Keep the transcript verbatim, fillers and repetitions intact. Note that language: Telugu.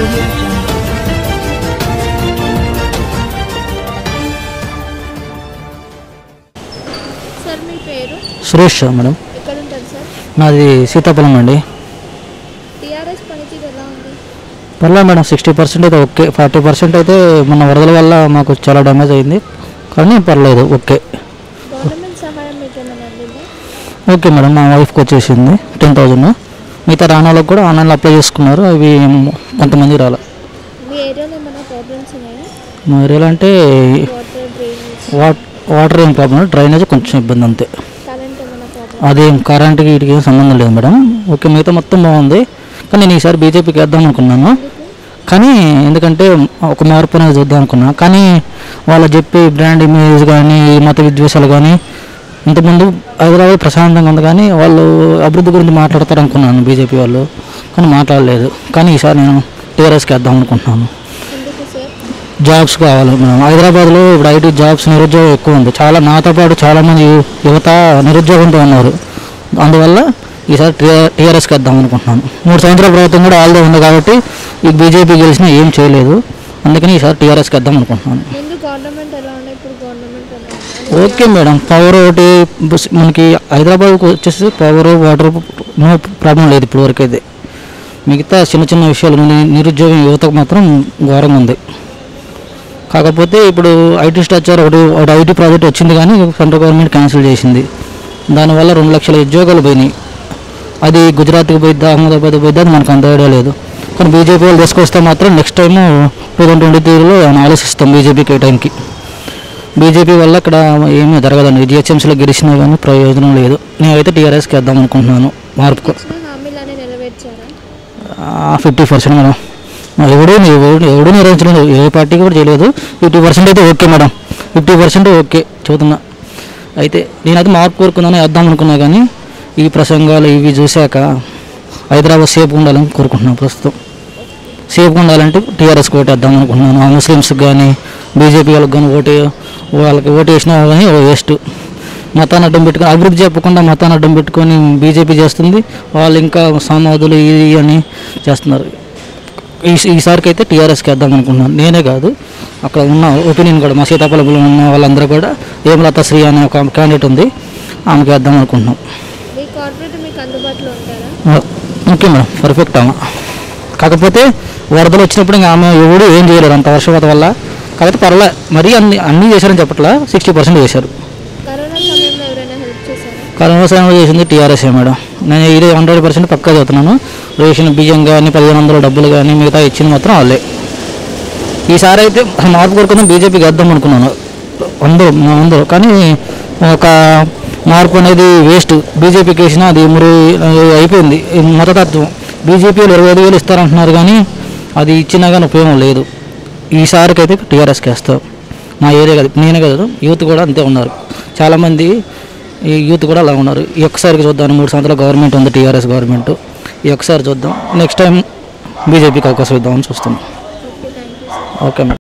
సార్ మీ పేరు? సురేష్ మేడం. ఎక్కడ ఉంటారు సార్? నాది సీతాఫలం అండి. టీఆర్ఎస్ పనితీరు ఎలా ఉంది? పర్లేదు మేడం, సిక్స్టీ పర్సెంట్ అయితే ఓకే. ఫార్టీ పర్సెంట్ అయితే మన వరదల వల్ల మాకు చాలా డ్యామేజ్ అయింది, కానీ పర్లేదు ఓకే. గవర్నమెంట్ సహాయం మీకు ఏమైనా అందిందా? ఓకే మేడం, మా వైఫ్కి వచ్చేసింది టెన్ థౌజండ్. మిగతా రాణాలకు కూడా ఆన్లైన్లో అప్లై చేసుకున్నారు, అవి కొంతమంది రాలే. మీ ఏరియాలో ఏమైనా ప్రాబ్లమ్స్ ఉన్నాయా? మా ఏరియాలో అంటే వాటర్ డ్రైనేజ్ వాట్ వాటర్ ఏం ప్రాబ్లం, డ్రైనేజ్ కొంచెం ఇబ్బంది అంతే. కరెంట్ ఏమైనా ప్రాబ్లమ్? అదేం కరెంట్కి వీటికి ఏం సంబంధం లేదు మేడం. ఓకే, మిగతా మొత్తం బాగుంది. కానీ నేను ఈసారి బీజేపీకి వేద్దాం అనుకున్నాను, కానీ ఎందుకంటే ఒక మార్పు అనేది చూద్దాం అనుకున్నా. కానీ వాళ్ళు చెప్పే బ్రాండ్ ఇమేజ్ కానీ మత విద్వేషాలు కానీ, ఇంతకుముందు హైదరాబాద్ ప్రశాంతంగా ఉంది కానీ వాళ్ళు అభివృద్ధి గురించి మాట్లాడతారు అనుకున్నాను బీజేపీ వాళ్ళు, కానీ మాట్లాడలేదు. కానీ ఈసారి నేను టీఆర్ఎస్కి వేద్దాం అనుకుంటున్నాను. జాబ్స్ కావాలి మేడం. హైదరాబాద్లో ఇప్పుడు ఐటీ జాబ్స్ నిరుద్యోగం ఎక్కువ ఉంది, చాలా నాతో పాటు చాలామంది యువత నిరుద్యోగంతో ఉన్నారు. అందువల్ల ఈసారి టీఆర్ఎస్కి వేద్దాం అనుకుంటున్నాను. మూడు సంవత్సరాల ప్రభుత్వం కూడా ఆల్దే ఉంది కాబట్టి ఈ బీజేపీ గెలిచినా ఏం చేయలేదు, అందుకని ఈసారి టీఆర్ఎస్కి వేద్దాం అనుకుంటున్నాను. ఓకే మేడం, పవర్ ఒకటి మనకి హైదరాబాద్కి వచ్చేసి పవర్ వాటర్ నో ప్రాబ్లం లేదు ఇప్పుడు వరకు అయితే. మిగతా చిన్న చిన్న విషయాలు నిరుద్యోగం యువతకు మాత్రం ఘోరంగా ఉంది. కాకపోతే ఇప్పుడు ఐటీ స్ట్రక్చర్ ఒకటి ఒకటి ఐటీ ప్రాజెక్ట్ వచ్చింది కానీ సెంట్రల్ గవర్నమెంట్ క్యాన్సిల్ చేసింది, దానివల్ల రెండు లక్షల ఉద్యోగాలు పోయినాయి. అది గుజరాత్కి పోయిద్దా అహ్మదాబాద్ పోయిద్దా అది మనకు అంత ఐడియా లేదు. కానీ బీజేపీ వాళ్ళు తీసుకొస్తే మాత్రం next time two thousand twenty త్రీలో ఆలోచిస్తాం బీజేపీకి ఏ టైంకి. బీజేపీ వల్ల ఇక్కడ ఏమీ జరగదండి, జిహెచ్ఎంసీలో గెలిచినా కానీ ప్రయోజనం లేదు. నేనైతే టీఆర్ఎస్కి వేద్దాం అనుకుంటున్నాను. మార్పు ఫిఫ్టీ పర్సెంట్ మేడం, ఎవడూ ఎవడు ఎవడూ నెరవేర్చలేదు, ఏ పార్టీకి కూడా చేయలేదు. ఫిఫ్టీ పర్సెంట్ అయితే okay madam, fifty percent okay చెబుతున్నా. అయితే నేనైతే మార్పు కోరుకుందామని వేద్దాం అనుకున్నా, కానీ ఈ ప్రసంగాలు ఇవి చూశాక హైదరాబాద్ సేఫ్గా ఉండాలని కోరుకుంటున్నాను. ప్రస్తుతం సేఫ్గా ఉండాలంటే టీఆర్ఎస్కి ఓటు వేద్దాం అనుకుంటున్నాను. ఆ ముస్లిమ్స్కి కానీ బీజేపీ వాళ్ళకి కానీ ఓటు వాళ్ళకి ఓటు వేసినా కానీ వేస్ట్. మతాన్ని అడ్డం పెట్టుకొని అభివృద్ధి చెప్పకుండా మతాన్ని అడ్డం పెట్టుకొని బీజేపీ చేస్తుంది, వాళ్ళు ఇంకా సమాధులు ఇది అని చేస్తున్నారు. ఈ ఈసారికి అయితే టీఆర్ఎస్కి వేద్దాం అనుకుంటున్నాను. నేనే కాదు, అక్కడ ఉన్న ఒపీనియన్ కూడా మా సీతాఫలంలో ఉన్న వాళ్ళందరూ కూడా హేమలత శ్రీ అనే ఒక క్యాండిడేట్ ఉంది, ఆమెకి వేద్దాం అనుకుంటున్నాం. ఓకే మేడం, పర్ఫెక్ట్ అమ్మ. కాకపోతే వరదలు వచ్చినప్పుడు ఇంకా ఆమె ఎవడు ఏం చేయలేరు అంత వర్షపాతం వల్ల. కాకపోతే పర్లే, మరీ అన్ని అన్నీ చేశారని చెప్పట్లా, సిక్స్టీ పర్సెంట్ చేశారు. కరోనా సమయంలో చేసింది టీఆర్ఎస్ఏ మేడం. నేను ఇది హండ్రెడ్ పర్సెంట్ పక్కా చదువుతున్నాను. రేషన్ బియ్యం కానీ పదిహేను వందల డబ్బులు కానీ మిగతా ఇచ్చింది మాత్రం వాళ్ళే. ఈసారి అయితే మార్పు కోరుకుందాం బీజేపీకి వేద్దాం అనుకున్నాను అందరూ అందరూ, కానీ ఒక మార్పు అనేది వేస్ట్. బీజేపీకి వేసినా అది మురి అయిపోయింది మతతత్వం. బీజేపీలో ఇరవై ఐదు వేలు ఇస్తారంటున్నారు కానీ అది ఇచ్చినా కానీ ఉపయోగం లేదు. ఈసారికి అయితే టీఆర్ఎస్కి వేస్తాం. మా ఏరియా కాదు, నేనే కాదు, యూత్ కూడా అంతే ఉన్నారు. చాలామంది ఈ యూత్ కూడా అలా ఉన్నారు. ఈ ఒక్కసారికి చూద్దాం, మూడు సంవత్సరాల గవర్నమెంట్ ఉంది టీఆర్ఎస్ గవర్నమెంట్, ఈ ఒక్కసారి చూద్దాం, నెక్స్ట్ టైం బీజేపీకి అవకాశం ఇద్దామని చూస్తున్నాం. Okay madam.